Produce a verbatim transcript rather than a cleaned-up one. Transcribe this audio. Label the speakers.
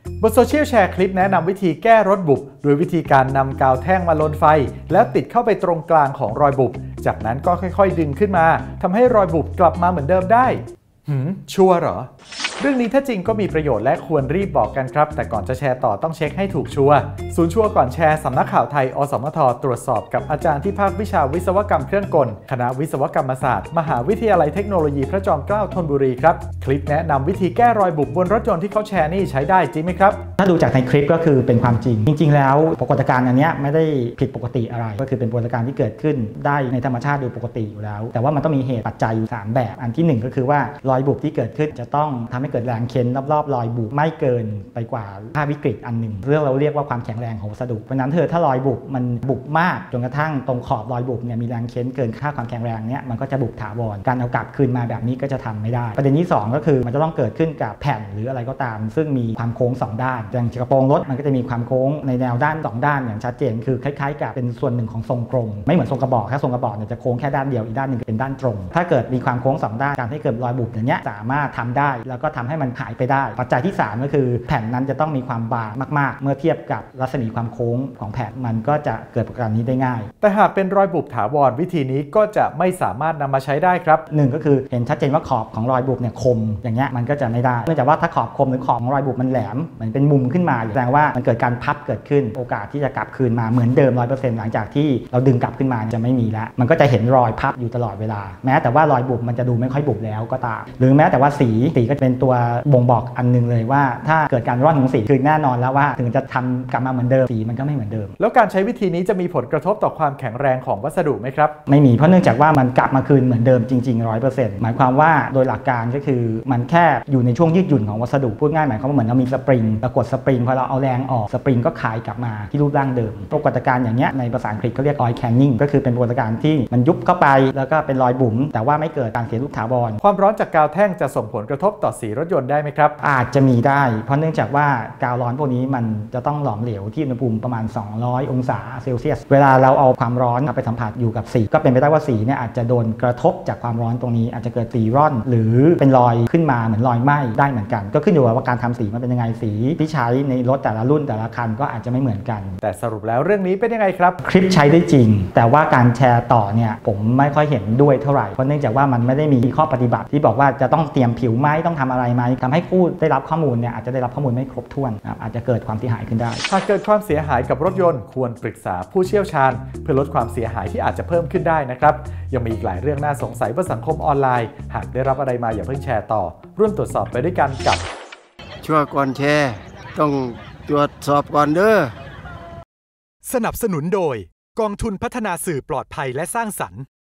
Speaker 1: บนโซเชียลแชร์คลิปแนะนำวิธีแก้รอยบุบโดยวิธีการนำกาวแท่งมาลนไฟแล้วติดเข้าไปตรงกลางของรอยบุบจากนั้นก็ค่อยๆดึงขึ้นมาทำให้รอยบุบกลับมาเหมือนเดิมได้หืมชัวร์เหรอเรื่องนี้ถ้าจริงก็มีประโยชน์และควรรีบบอกกันครับแต่ก่อนจะแชร์ต่อต้องเช็คให้ถูกชัวร์ศูนย์ชัวร์ก่อนแชร์สำนักข่าวไทยอสมทตรวจสอบกับอาจารย์ที่ภาควิชาวิศวกรรมเครื่องกลคณะวิศวกรรมศาสตร์มหาวิทยาลัยเทคโนโลยีพระจอมเกล้าธนบุรีครับคลิปแนะนำวิธีแก้รอยบุบบนรถยนต์ที่เขาแชร์นี่ใช้ได้จริงไหมครับ
Speaker 2: ถ้าดูจากในคลิปก็คือเป็นความจริงจริงๆแล้วปรากฏการณ์อันนี้ไม่ได้ผิดปกติอะไรก็คือเป็นปรากฏการณ์ที่เกิดขึ้นได้ในธรรมชาติโดยปกติอยู่แล้วแต่ว่ามันต้องมีเหตุปัจจัยอยู่สามแบบอันที่หนึ่งก็คือว่ารอยบุบที่เกิดขึ้นจะต้องทำให้เกิดแรงเค้นรอบๆรอยบุบไม่เกินไปกว่าค่าวิกฤตอันหนึ่งเรื่องเราเรียกว่าความแข็งแรงของวัสดุเพราะนั้นเธอถ้ารอยบุบมันบุบมากจนกระทั่งตรงขอบรอยบุบเนี่ยมีแรงเค้นเกินค่าความแข็งแรงเนี่ยมันก็จะบุบถาวรการเอากลับคืนมาแบบนี้ก็จะทำไม่ได้ประเด็นที่สองก็คือมันจะต้องเกิดขึ้นกับแผ่นหรืออะไรก็ตามซึ่งมีความโค้งสองด้านอย่างกระโปรงรถมันก็จะมีความโค้งในแนวด้านสองด้านอย่างชัดเจนคือคล้ายๆกับเป็นส่วนหนึ่งของทรงกลมไม่เหมือนทรงกระบอกถ้าทรงกระบอกเนี่ยจะโค้งแค่ด้านเดียวอีกด้านหนึ่งเป็นด้านตรงถ้าเกิดมีความโค้งสองด้านการให้เกิดรอยบุบอย่างเงี้ยสามารถทำได้แล้วก็ทำให้มันหายไปได้ปัจจัยที่สามก็คือแผ่นนั้นจะต้องมีความบางมากๆเมื่อเทียบกับรัศมีความโค้งของแผ่นมันก็จะเกิดปรากฏการณ์นี้ได้ง่าย
Speaker 1: แต่หากเป็นรอยบุบถาวรวิธีนี้ก็จะไม่สามารถนำมาใช้ได้ครับ
Speaker 2: หนึ่งก็คือเห็นชัดเจนว่าขอบของรอยบุบเนี่ยคมอย่างเงี้ยมันก็จะไม่ได้เนื่องจากว่าถ้าขอบคมหรือขอบของรอยบุบมันแหลมเหมือนเป็นมุมขึ้นมาแสดงว่ามันเกิดการพับเกิดขึ้นโอกาสที่จะกลับคืนมาเหมือนเดิม ร้อยเปอร์เซ็นต์ หลังจากที่เราดึงกลับขึ้นมาจะไม่มีแล้วมันก็จะเห็นรอยพับอยู่ตลอดเวลาแม้แต่ว่ารอยบุบมันจะดูไม่ค่อยบุบแล้วก็ตามหรือแม้แต่ว่าสีสีก็เป็นตัวบ่งบอกอันนึงเลยว่าถ้าเกิดการร่อนของสีคือแน่นอนแล้วว่าถึงจะทำกลับมาเหมือนเดิมสีมันก็ไม่เหมือนเดิม
Speaker 1: แล้วการใช้วิธีนี้จะมีผลกระทบต่อความแข็งแรงของวัสดุไหมครับ
Speaker 2: ไม่มีเพราะเนื่องจากว่ามันกลับมาคืนเหมือนเดิมจริงๆ ร้อยเปอร์เซ็นต์ หมายความว่าโดยหลักการก็คือมันแค่อยู่ในช่วงยืดหยุ่นของวัสดุพูดง่ายหมายความว่าเหมือนเรามีสปริงปรากฏสปริงพอเราเอาแรงออกสปริงก็คลายกลับมาที่รูปร่างเดิมปรากฏการณ์อย่างเงี้ยในภาษาอังกฤษเขาเรียก oil canning ก็คือเป็นปรากฏการณ์ที่มันยุบเข้าไปแล้วก็เป็นรอยบุ๋มแต่ว่าไม่เกิดการเสียรูปถาวร
Speaker 1: ความร้อนจากกาวแท่งจะส่งผลกระทบต่อสีรถยนต์ได้ไหมครับ
Speaker 2: อาจจะมีได้เพราะเนื่องจากว่ากาวร้อนพวกนี้มันจะต้องหลอมเหลวที่อุณหภูมิประมาณสองร้อยองศาเซลเซียสเวลาเราเอาความร้อนไปสัมผัสอยู่กับสีก็เป็นไปได้ว่าสีเนี่ยอาจจะโดนกระทบจากความร้อนตรงนี้อาจจะเกิดสีร่อนหรือเป็นรอยขึ้นมาเหมือนรอยไหม้ได้เหมือนกันก็ขึ้นอยู่กับว่าการทำสีมันเป็นยังไงสีที่ใช้ในรถแต่ละรุ่นแต่ละคันก็อาจจะไม่เหมือนกัน
Speaker 1: แต่สรุปแล้วเรื่องนี้เป็นยังไงครับ
Speaker 2: คลิปใช้ได้จริงแต่ว่าการแชร์ต่อเนี่ยผมไม่ค่อยเห็นด้วยเท่าไหร่เพราะเนื่องจากว่ามันไม่ได้มีข้อปฏิบัติที่บอกว่าจะต้องเตรียมผิวไหมต้องทำอะไรไหมทำให้ผู้ได้รับข้อมูลเนี่ยอาจจะได้รับข้อมูลไม่ครบถ้วนอาจจะเกิดความเสียหายขึ้นได้
Speaker 1: หากเกิดความเสียหายกับรถยนต์ควรปรึกษาผู้เชี่ยวชาญเพื่อลดความเสียหายที่อาจจะเพิ่มขึ้นได้นะครับยังมีอีกหลายเรื่องน่าสงสัยบนสังคมออนไลน์หากได้รับอะไรมาอย่าเพิ่งแชร์ต่อร่วมตรวจสอบไปด้วยกันกับ
Speaker 3: ชัวร์ก่อนแชร์ต้องตรวจสอบก่อนเด้อ
Speaker 1: สนับสนุนโดยกองทุนพัฒนาสื่อปลอดภัยและสร้างสรรค์